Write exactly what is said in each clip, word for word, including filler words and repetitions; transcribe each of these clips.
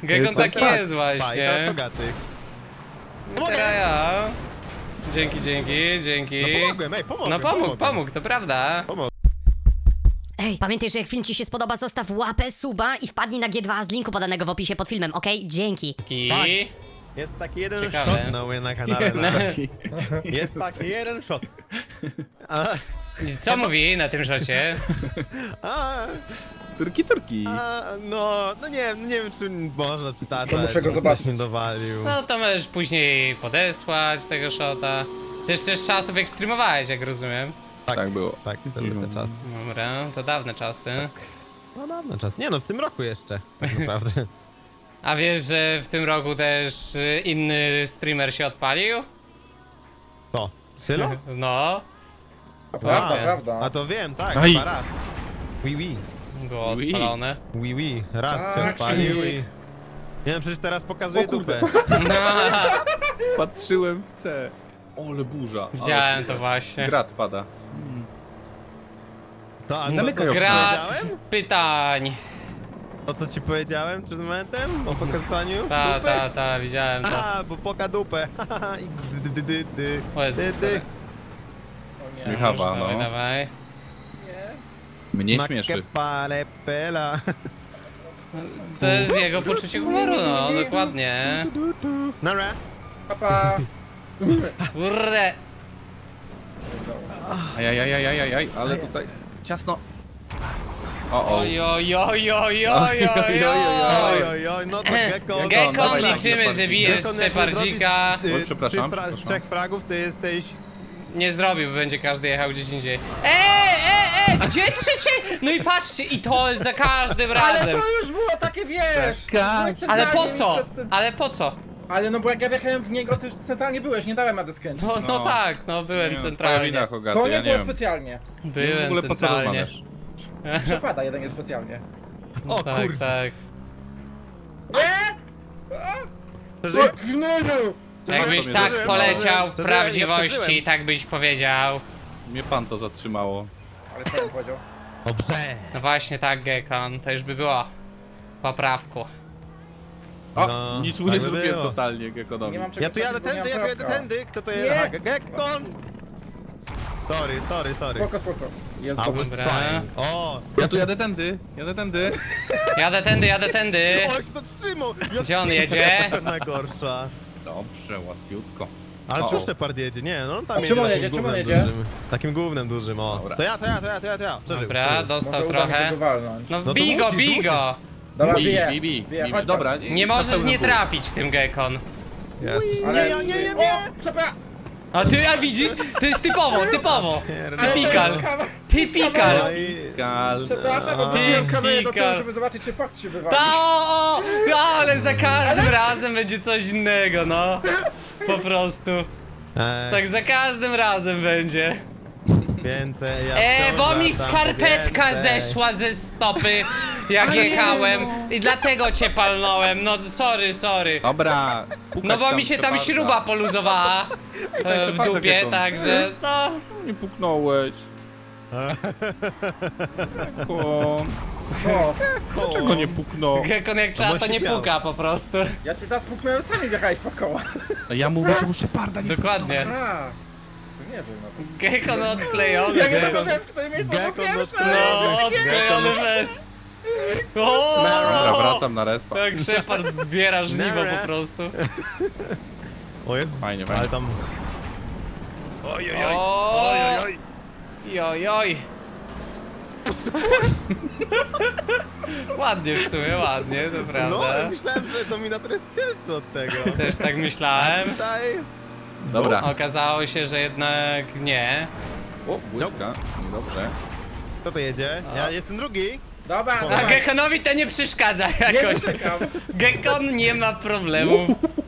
Gekon taki tak. jest właśnie. Teraz ja. Dzięki, dzięki, dzięki. No pomogłem, ej, pomogłem, No pomógł, pomogłem. pomógł, to prawda. Pomogłem. Ej, pamiętaj, że jak film ci się spodoba, zostaw łapę, suba i wpadnij na G dwa z linku podanego w opisie pod filmem, okej? Dzięki. Dzięki. Jest taki jeden Ciekawe. shot na mnie na kanale. Jest taki jeden shot. A, Co mówi na tym szocie? a, Turki, turki. a, no, no nie wiem, nie wiem czy można przytaczać. To muszę go zobaczyć. Nie dowalił. No to możesz później podesłać tego shota. Ty jeszcze z czasów ekstremowałeś, jak rozumiem. Tak, Tak było. Tak, wtedy te czasy. Dobra, to dawne czasy. No dawno czas. Nie no, w tym roku jeszcze. Tak naprawdę. A wiesz, że w tym roku też y, inny streamer się odpalił? To. Sylo? No, Prawda, A, prawda. A to wiem, tak, Aj. chyba raz. Oui, oui. było Ui. odpalone. Oui, oui. Raz się Tak. odpalił i... Nie wiem, przecież teraz pokazuje O kurde. dupę. No, Patrzyłem w C. Ole burza. widziałem Ale to właśnie. Grat pada. To, a to, Zamykaj to, okno. Grat powiedziałem? pytań. To co ci powiedziałem przed momentem? O pokazywaniu Ta, dupy? ta, ta, widziałem to. A, bo poka dupę. Haha, i dy, dy, dy, dy. O Jezu, Dy, sorry. dy. O nie. Michała, Dawaj, no. dawaj. Mnie Ma śmieszy. che pale pela. To jest jego poczucie humoru, no, dokładnie. Nara. Papa. Kurde. Ajajajajajaj, ale tutaj ciasno. O, o. Oj, oj, oj, oj, oj, oj, Oj, oj. oj, oj, no to Gekon. Gekon, dawaj, liczymy, dawaj, że bijesz Gekon, jak Shepardzika. nie zrobisz, y, Oj, przepraszam, trzy fra- przepraszam. trzech fragów, ty jesteś... Nie zrobił, będzie każdy jechał gdzieś indziej. Eee, eee, eee, gdzie trzecie? No i patrzcie, i to jest za każdym Ale razem. to już było takie, wiesz! Tak. byłeś Ale po centralnie co? przed tym- Ale po co? Ale no bo jak ja wjechałem w niego, ty już centralnie byłeś, nie dałem rady skręcić. No, no No. tak, no byłem Nie, centralnie. twoja wina, Hogaty, To nie ja nie było wiem. specjalnie. W Byłem ogóle po co centralnie. rozmawiasz? Przepada jeden jest specjalnie. O Tak, kurwa. tak. Nie! Przeżyję? Gnoju! Jakbyś to tak mnie poleciał w Przeżyłem, prawdziwości, przeżyłem. tak byś powiedział. Mnie pan to zatrzymało. Ale co bym powiedział? Dobrze. No właśnie tak, Gekon, to już by było po prawku. O, No, nic mu tak nie by zrobiłem było. totalnie jak ekonomii. Nie mam czego Ja tu jadę wsadzić, bo nie tędy, ja mam tu jadę prawka. tędy. Kto to Nie. jest? Aha, Gekon. Sorry, sorry, sorry. Spoko, spoko. Jest I dobrze. was Dobra. trying. O! Ja tu jadę tędy, jadę tędy. Jadę tędy, jadę tędy. Oj, to trzymał! Ja Gdzie on jedzie? najgorsza. Dobrze, łatwiutko. Ale O, co o. Shepard jedzie? Nie, no on tam A jedzie czym on takim jedzie? Czym on gównem jedzie? Dużym. Takim głównym dużym, o. Dobra. To ja, to ja, to ja, to ja, to ja. Przeżył, Dobra, przeżył. dostał Może uda mi się trochę. go walnąć. No to bij go, musisz, bij musisz. go. Dobra, Bi, bije. bi, bi, Bije, bi. chodź, Dobra, chodź. Nie na możesz pełnym nie pół. trafić tym Gekon. Jest. Ale... Nie, nie, nie, nie. O, przepraszam! A ty, a widzisz? To jest typowo, typowo. Typikal. Typikal. No i... Kal. Przepraszam, A. odwróciłem kamerę do Typikal. tyłu, żeby zobaczyć, czy Pax się wywali. Ta, o, o, no, ale za każdym razem będzie coś innego, no. Po prostu. Ej, Tak za każdym razem będzie. więcej, ja E, wciąż bo mi latam, skarpetka więcej. zeszła ze stopy, jak jechałem. I dlatego cię palnąłem, no sorry, sorry. Dobra. pukać No bo mi się tam Sheparda. śruba poluzowała e, w Sheparda dupie, Gekon. także no. Nie puknąłeś. Gekon. No, Dlaczego nie puknął? Gekon jak trzeba, bo to się nie śmiał. puka po prostu. ja cię teraz puknąłem, sami wjechałeś pod koła. Ja mówię, czemu Sheparda nie Dokładnie. A, to nie wiem, no. Gekon odklejony. Ja nie był. zauważyłem, w którym miejscu Gekon to pierwsze. odklejony. No, odklejony fest. O! Dobra, wracam na respa. Jak Shepard zbiera żniwo Nara. po prostu. O Jezus, Fajnie, ale fajnie. tam... Oj, oj, oj. O! Oj, oj, oj. Joj, joj. Ładnie w sumie, ładnie, to No, prawda. myślałem, że Dominator jest cięższy od tego. Też tak myślałem. Tutaj... Dobra. Okazało się, że jednak nie. O, błyska. Dobrze. Kto to jedzie? Ja jestem drugi. Dobra, A dawaj. Gekonowi to nie przeszkadza Nie jakoś. czekam. Gekon nie ma problemu.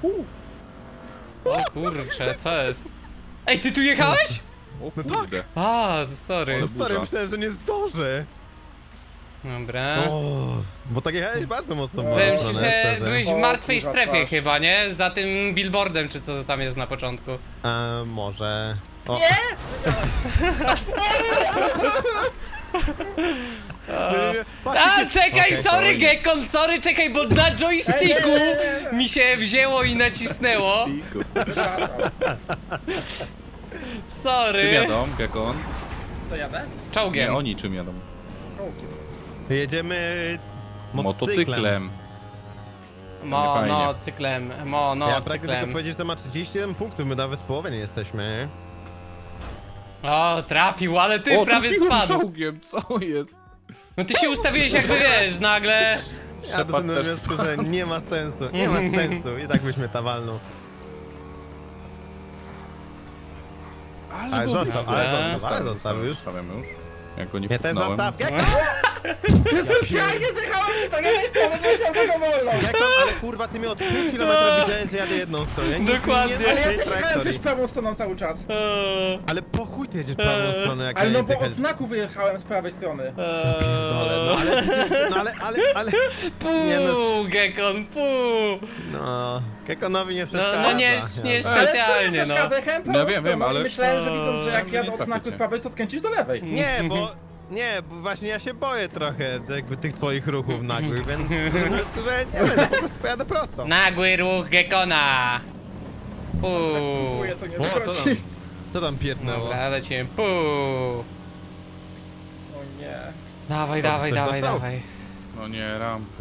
O kurczę, co jest? Ej, ty tu jechałeś? O kurde. A, sorry. Ale No stary, burza. myślałem, że nie zdążę. Dobra. O, bo tak jechałeś bardzo mocno. w moją Powiem ci, stronę, że szczerze. byłeś w O, martwej kurwa, strefie twarz. chyba, nie? Za tym billboardem, czy co to tam jest na początku. E, może... O. Nie! A, czekaj, Okej, sorry fajnie. Gekon, sorry, czekaj, bo na joysticku mi się wzięło i nacisnęło. Czym Sorry. jadą, Gekon? To jadę? Nie, Czołgiem. oni czym jadą? Jedziemy... Motocyklem. Mo, no, cyklem, mo, no, Ja pragnę tylko cyklem. powiedzieć, że ma trzydzieści jeden punktów, my nawet w połowie nie jesteśmy. O, trafił, ale ty O, prawie trafiłem spadł. czołgiem, co jest? No ty się ustawiłeś jakby, wiesz, nagle... Ja doszedłem do też wniosku, że nie ma sensu, nie ma sensu i tak byśmy ta walnął. Ale został, ale Dobra. został, ale został już. Zostawiam już. Jak go nie Nie, też puknąłem. zostaw, jak Ty specjalnie zjechałem ci tak jednej strony, żebyś miał tego wolną. Jak tam, ale kurwa, ty mnie od pół kilometra widziałeś, że jadę jedną stronę. Ja nic mi Dokładnie. Nie Ale ja tej też jechałem trajektorii. też prawą stroną cały czas. Eee, Ale po chuj ty jedziesz prawą stronę, jak Ale ja no jeżdżę bo od jechać. znaku wyjechałem z prawej strony. Ale, no eee. ale, no ale, ale, ale... Nie no, Puu, Gekon, puu. no, Kekonowi nie No, przeszkadza. no nie, nie Ja- specjalnie, Ale co, no. ja jechałem No prawą wiem, wiem, stroną ale- i myślałem, że widząc, że jak Nie jadę od znaku traficie. z prawej, to skręcisz do lewej. Nie, bo... Nie, bo właśnie ja się boję trochę, że jakby tych twoich ruchów nagłych, więc po prostu, że nie wiem, po prostu pojadę prosto. Nagły ruch Gekona. Puu. Próbuję, to nie O, co tam? wychodzi. Co tam pierdnęło? Dobra, lecimy, puu. O nie. Dawaj, Co, dawaj, ktoś dawaj, dostał? dawaj. No nie, rampy.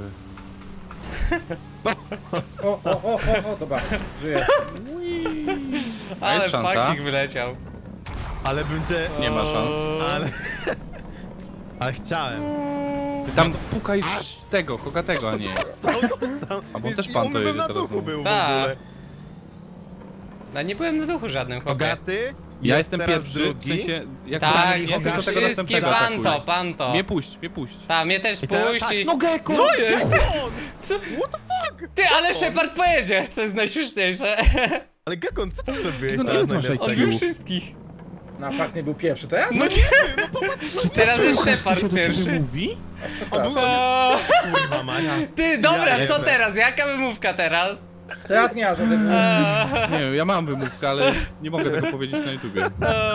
O, o, o, o, o, dobra, żyję. Ale jest szansa? pakcik wyleciał. Ale bym cię... Nie ma szans. Ale... Ale chciałem. Ty tam pukaj tego, kogatego, a nie. A bo też pan to jedzie na teraz. duchu był w Tak. ogóle. No nie byłem na duchu żadnym, chłopie. Bogaty? Ja jest jestem teraz pierwszy, drugi. w sensie... Jak Tak, podam jak to tego wszystkie następnego panto, atakuj. panto. Mnie puść, mnie puść. Ta, mnie też I teraz puść tak, i... No Gekko! Co jest? Gekon! Co? What the fuck? Ty, ale Shepard pojedzie, co jest najśmieszniejsze. Ale Gekon, co ty zrobiłeś? No, teraz ile ty masz najlepszego? On Takiego. był wszystkich. Na Pax nie był pierwszy teraz? No nie, teraz jest Shepard pierwszy. mówi? O, był O, kurwa Maja. Ty, dobra, Ja co jestem. teraz? Jaka wymówka teraz? Teraz nie ma żadnych Eee, Nie wiem, ja mam wymówkę, ale nie mogę tego powiedzieć na YouTubie.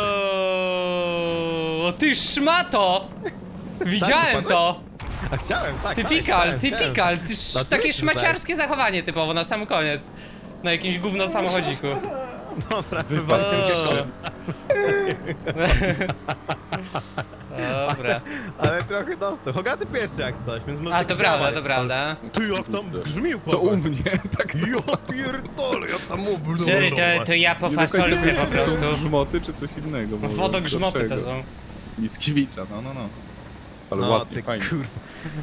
O, ty szmato! Widziałem to! A chciałem, tak, Typikal, tak, chciałem, typikal, ty sz, No, takie oczywiście, że szmaciarskie zachowanie typowo na sam koniec. Na jakimś gówno samochodziku. chciałem. Dobra, O. wypadkiem Gekon. Dobra. Ale trochę dostał. Hogaty pierwszy jak coś, więc może A, tak to prawda, działaj. to prawda. Ty jak tam grzmił To u mnie, tak Ja pierdolę, ja tam mówię. Sorry, to, to ja po fasolce po prostu. Grzmoty czy coś innego? może Wodogrzmoty te gorszego. są. Mickiewicza, no, no, no. Ale No, ładnie, ty fajnie. kurwa.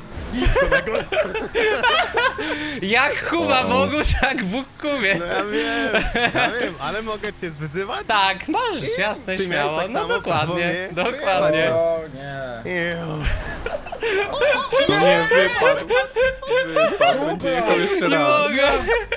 Jak Kuba O. Bogu, tak Bóg Kubie. No ja wiem, ja wiem, ale mogę cię zwyzywać? Tak, możesz, jasne, Ty miałeś śmiało. tak No samo, dokładnie, bo mnie- dokładnie. O nie. Ew. No nie, wypadł. Wypadł, będzie jechał jeszcze Nie raz. mogę.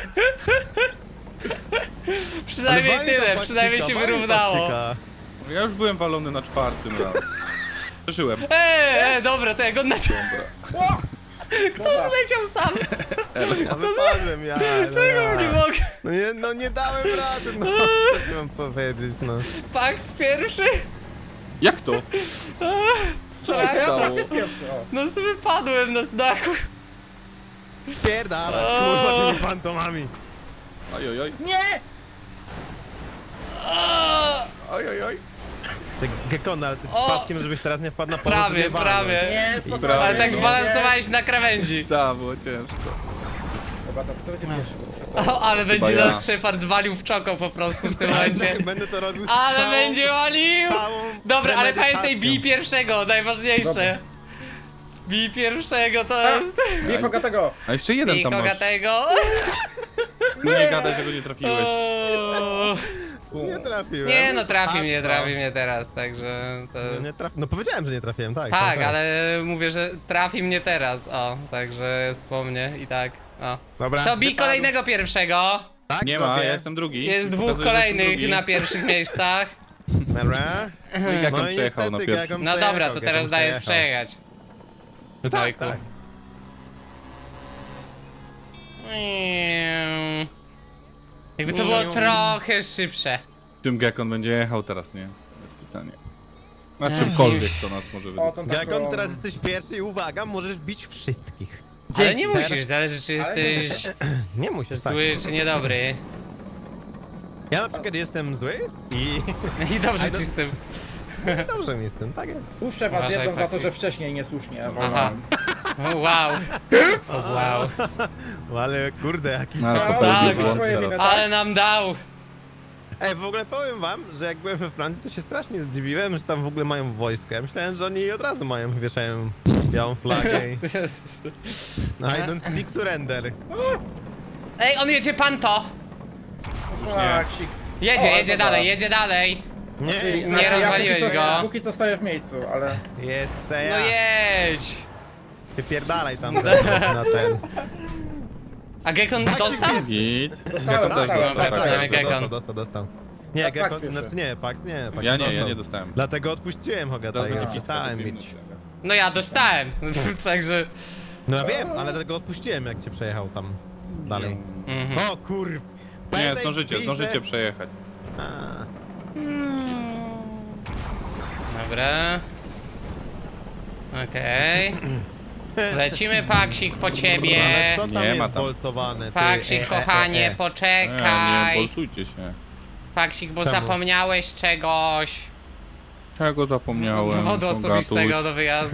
Przynajmniej Ale wali tyle, ta przynajmniej się taktyka, wali wyrównało. taktyka. Ja już byłem walony na czwartym raz. Przeżyłem. Eee, e, dobra, to jak on naciął. Kto zleciał sam? Ja wypadłem, ja. No, Czego ja. nie mogę? No nie, no nie dałem rady, no. Co mam powiedzieć, no. Pax pierwszy? Jak to? Strach. Teraz stało? Pax jest pierwszy, o. No sobie wypadłem na znaku. Pierdala, O. kurwa, tymi pantomami. Oj, oj, oj. Nie! Oj, oj, oj. Ty, Gekon, ale ty O. przypadkiem, żebyś teraz nie wpadł na pole, Prawie, żeby walnąć. prawie. Nie, spokojnie. Brawo. Ale tak nie, balansowałeś na krawędzi. Tak, było ciężko. nie. Dobra, teraz kto będzie pierwszy? O, ale będzie ja. nas Shepard walił w czoko po prostu w tym momencie. Będę to robił z Ale całą, będzie walił! całą Dobra, ale premedytacją. pamiętaj, bij pierwszego, najważniejsze. Dobra. Bij pierwszego to jest. Bij Hogatego! A jeszcze jeden Bij tam masz. Hogatego. No nie gadaj, że go nie trafiłeś. O, Nie trafiłem. Nie no, trafi A, mnie, no. trafi mnie teraz, także to No, jest... nie traf... no powiedziałem, że nie trafiłem, tak. Tak, ale mówię, że trafi mnie teraz, o, także jest po mnie i tak, o. Dobra. To bij wypadł. kolejnego pierwszego. Tak, Nie ma, sobie. ja jestem drugi. Jest dwóch Pokazuję, że jestem kolejnych drugi. na pierwszych miejscach. Dobra. No i jak on No i przejechał na niestety, pierwszy? Gekon No przejechał, dobra, to Gekon teraz dajesz przejechał. przejechać. No tak, Dojku. tak. Mm. Jakby to było trochę szybsze. Czym Gekon będzie jechał teraz, nie? To jest pytanie. Na czymkolwiek to nas może O, wydać. tą Jak taką... on teraz jesteś pierwszy i uwaga, możesz bić wszystkich. Ale nie musisz, zależy czy Ale nie jesteś Nie musisz, tak. zły czy niedobry. Ja na przykład jestem zły i I dobrze ci z tym. dobrze mi jestem, tak jest. Puszczę was Uważaj, jedną za to, Patrick. że wcześniej niesłusznie Aha. wolałem. O, wow. O, wow. No ale kurde, jaki... No, ale Tak, popełnił tak, błąd swoje teraz. winy. Ale nam dał. Ej, w ogóle powiem wam, że jak byłem we Francji, to się strasznie zdziwiłem, że tam w ogóle mają wojsko. Ja myślałem, że oni od razu mają, wieszają białą flagę i... Jezus. No, I don't speak surrender. Ej, on jedzie panto. Tak, sik. Jedzie, O, jedzie dobra. dalej, jedzie dalej. Nie, Znaczy, nie ja rozwaliłeś póki co, go. Póki co stoję w miejscu, ale... jeszcze No ja. jedź. Wypierdalaj tam na ten. A Gekon dostał? Git. Dostałem, Gekon też dostałem. dostał, tak, przynajmniej tak. Gekon. Dostał, dostał, dostał. Nie, Teraz Pax Gekon, pierwszy. znaczy nie, Pax nie, Pax Ja nie, ja dostał. nie dostałem. Dlatego odpuściłem Hogata Teraz i będzie napisałem piska mieć. No ja dostałem. Także... No ja wiem, ale dlatego odpuściłem jak cię przejechał tam dalej. Mhm. O kur... Nie, Pamiętaj, zdążycie, widzę- zdążycie przejechać. A, Dobra. Okej. Lecimy, Paksik, po ciebie. ale co tam Nie jest ma tam. bolcowane? ty? Paksik, E, e, kochanie, e, e. Nie, nie, poczekaj. bolsujcie się. Paksik, bo Czemu? zapomniałeś czegoś. Czego zapomniałem? Dowodu Bogatuś? osobistego do wyjazdu.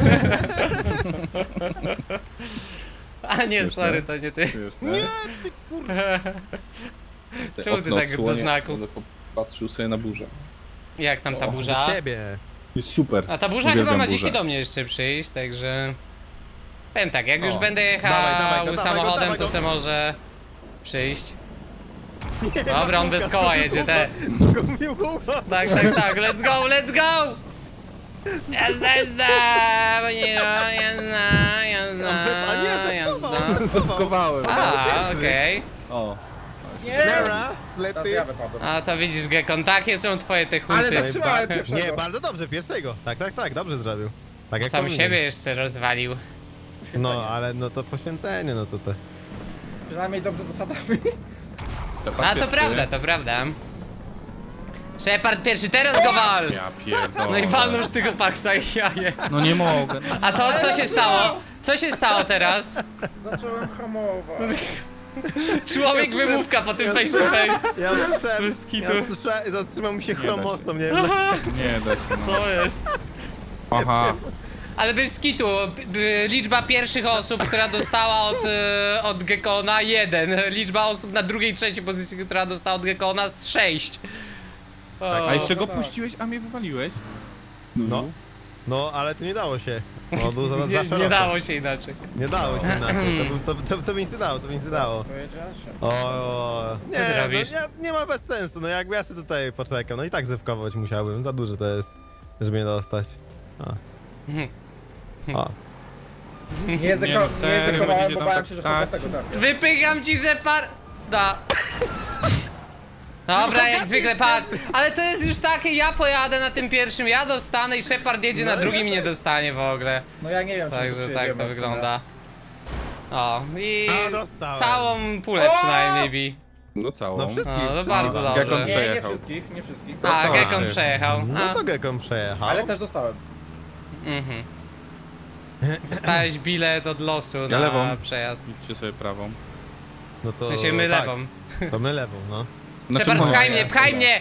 A nie, Śmieszne. sorry, to nie ty. Nie, Czemu ty tak do znaku? Patrzył sobie na burzę. Jak tam ta Do burza? ciebie. Jest super. A ta burza Uwielbiam chyba ma burzę. dzisiaj do mnie jeszcze przyjść, także... Powiem tak, jak już O. będę jechał Dawaj, dawaj go, dawaj go, samochodem, dawaj to go. se może przyjść. Dobra, on bez koła jedzie, te. Zgubił kółko. Tak, tak, tak, let's go, let's go! Jazda, jazda, bo nie no, jazda, jazda, A nie, jazda. Zaskowałem. A, okej. O. Nie! Dobra, Teraz lepiej. ja wypadłem. A to widzisz, Gekon, takie są twoje te Ale hunty. zatrzymałem pierwszego. Nie, bardzo dobrze, pierwszego. Tak, tak, tak, dobrze zrobił. Tak jak Sam powinien. siebie jeszcze rozwalił. No, ale no to poświęcenie, no to te. Przynajmniej dobrze zasadami. A to prawda, to prawda. Shepard pierwszy, teraz go wal! Ja pierdolę. No i walnął już tego Paxa i jaje. No nie mogę. No. A to co się stało? Co się stało teraz? Zacząłem hamować. Człowiek wymówka po tym face to face. Ja słyszałem, Bez kitu. ja słyszałem, zatrzymał mi się da chromostom, nie wiem. Nie da się. No. Co jest? Aha. Ale bez skitu, b- b- liczba pierwszych osób, która dostała od, e, od Gekona jeden. Liczba osób na drugiej, trzeciej pozycji, która dostała od Gekona z sześć. O, A jeszcze go tak. puściłeś, a mnie wywaliłeś? No. No, ale to nie dało się. On był za, za nie, szeroko. nie dało się inaczej. Nie dało się inaczej. To, by- to, to, to by nic nie dało, to by nic nie dało. Pojedziesz? O, nie, Co ty robisz? No, nie, nie ma bez sensu, no jakby ja sobie tutaj poczekam, no i tak zewkować musiałbym, za duże to jest, żeby mnie dostać. A. A. Nie Nie, języko, no nie serio, językowałem, będziecie bo tam bałem tak się, że stać? to tego trafię. Wypycham ci, że par... Da. Dobra, jak zwykle patrz. Ale to jest już takie, ja pojadę na tym pierwszym, ja dostanę i Shepard jedzie na drugim i nie dostanie w ogóle. No ja nie wiem, czy Także czy tak wiemy to w sumie. wygląda. O, i A, dostałem. całą pulę przynajmniej bi. No całą. No wszystko. No, to bardzo No, dobrze. Gekon Nie, nie przejechał. wszystkich, nie wszystkich. A, Dostałem. Gekon przejechał. No A, to Gekon przejechał. Ale też dostałem. mhm. Dostałeś bilet od losu Ja na lewą. przejazd. Idźcie sobie prawą. No W to, sensie my tak, lewą. To my lewą, no. Znaczy, Shepard, moja. pchaj mnie, pchaj mnie!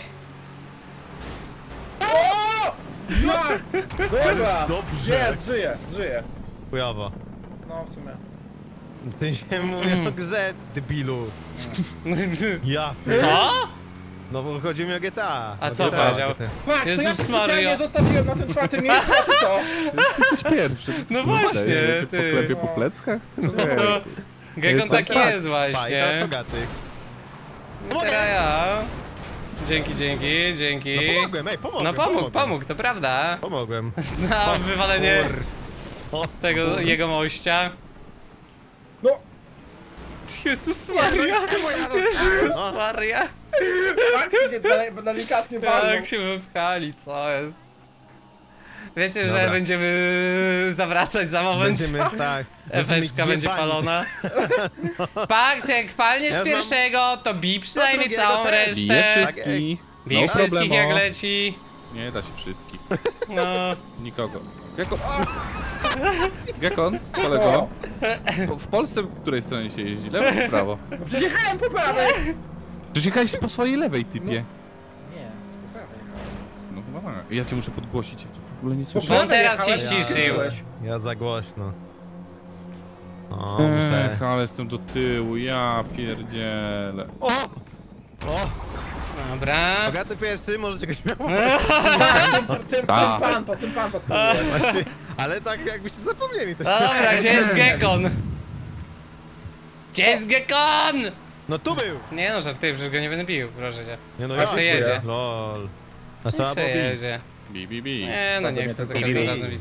Ja! Dobra! Dobrze. Jest, żyję, żyję. Chujowo. No w sumie. W sensie mówię o grze, debilu. Ja. Co? No bo chodzi mi o G T A. A O co G T A, powiedział? G T A. Patrz, to ja Jezus to Maria. specjalnie zostawiłem na tym czwartym miejscu, a ty co? Jesteś pierwszy. No właśnie, Ja cię ty. poklepię po pleckach? No, Gekon Jestem taki tak. jest Pa, i teraz właśnie. Hogaty. Teraz ja. Dzięki, dzięki, dzięki. No pomogłem, ej, pomogłem. No pomógł, pomogłem. pomógł, to prawda. Pomogłem. Na wywalenie O, tego, jego mościa. No! Jezus Maria! Jezus Maria! Tak się dele- delikatnie walnął. Tak się wypchali, co jest? Wiecie, że Dobra. będziemy zawracać za moment? Będziemy, tak. Efeczka będziemy będzie jebani. palona. Pax, jak palniesz Ja mam- pierwszego, to bij przynajmniej drugiego całą też. Bije resztę. wszystkich. Bij No wszystkich problemo. jak leci. Nie da się wszystkich. No. Nikogo. Gekon. Gekon, kolego. W Polsce w której stronie się jeździ? Lewo czy prawo? Przyjechałem po prawej! Przecież jechałeś po swojej lewej, typie. Nie, po prawej. No chyba tak. Ja cię muszę podgłosić, ja cię w ogóle nie Po słyszę. prawej teraz się jechałem, ściszył. słyszałeś. Ja za głośno. O, muszę... Ech, ale jestem do tyłu, ja pierdzielę. O! O! Dobra. Bogaty pierwszy, możecie go śmiało. Tym, tym Ta. pan to, tym pan to spróbuję. Właśnie, ale tak jakbyście zapomnieli to No dobra, gdzie jest Gekon? Gdzie jest Gekon? No tu był! Nie no, żartuję, przecież go nie będę bił, proszę cię. Nie no, Niech se ja. jedzie. Lol. A Niech trzeba se było bić. jedzie. Bi, bi, bi. Nie no, nie Bardzo chcę za mnie to każdym boli. razem bić.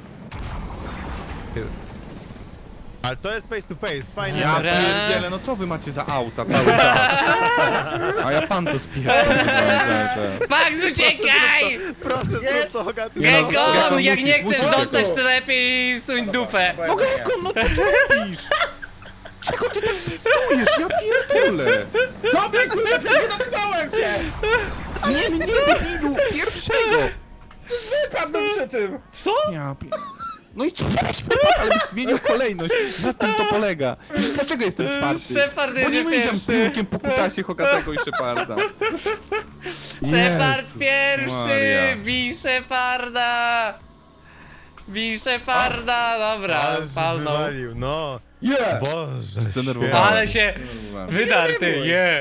Ale to jest face to face, fajnie. Ja Dobra. pierdzielę, no co wy macie za auta cały czas? A ja pan to spierdolę. Pax, uciekaj! Proszę, zrób to, Bogaty. Nie no, Gekon, Gekon jak nie musisz chcesz uciekać. dostać, to lepiej suń dupę. No Gekon, no co ty robisz? Czego ty tak stujesz? Ja pierdolę. Co mnie kurde, przecież nie dotknąłem cię! Nie, mnie debilu, pierwszego. Wypadłem przy tym! Co? Ja pier... No i co zaraz wypadł, ale byś zmienił kolejność. Na tym to polega. Już dlaczego jestem czwarty? Shepard Bo jedzie nie wyjdziemy pierwszy. piłkiem po kutasie Hogatego i Sheparda. Shepard Jezus pierwszy! Maria. Bij Sheparda! Bij Sheparda! Dobra, Ale palnął. wywalił, no. Yeah! Boże. Zdenerwowałem. świetnie. Ale się wydarł, ty, je!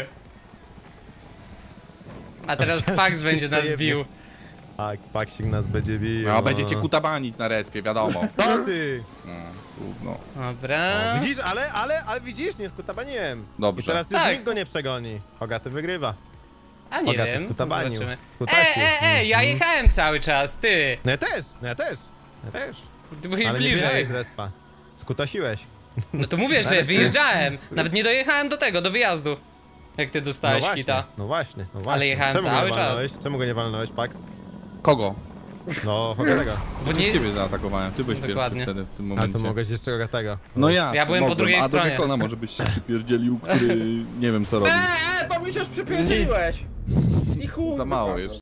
A teraz Pax będzie nas bił. Tak, Paksik nas będzie bił. A będziecie kutabanić na respie, wiadomo. Co ty? No, trudno. Dobra. O, widzisz, ale, ale, ale widzisz, nie skutabaniłem. Dobrze. I teraz już Tak. nikt go nie przegoni. Hogaty wygrywa. A nie Bogaty wiem, skutabanił. zobaczymy. E, Skutacił. e, e, ja Mhm. jechałem cały czas, ty! No ja też, no ja też. Ja też. Ty byłeś Ale nie wyjechałeś bliżej. z respa. Skutasiłeś. No to mówię, że wyjeżdżałem. Nawet nie dojechałem do tego, do wyjazdu. Jak ty No dostałeś właśnie, hita. no właśnie, no właśnie. Ale jechałem Czemu go cały nie czas. walnąłeś? Czemu go nie walnąłeś, Pax? Kogo? No, Hogatego. Bo Nie... nie... ciebie zaatakowałem, ty byłeś Dokładnie. pierwszy wtedy w tym Ale momencie. to mogłeś jeszcze Hogatego. No ja, Ja to byłem po mogłem, drugiej a stronie. do Gekona może byś się przypierdzielił, który nie wiem co robi. Eee, to mi się już przypierdzieliłeś! I chuj Za mało wypadłem. jeszcze.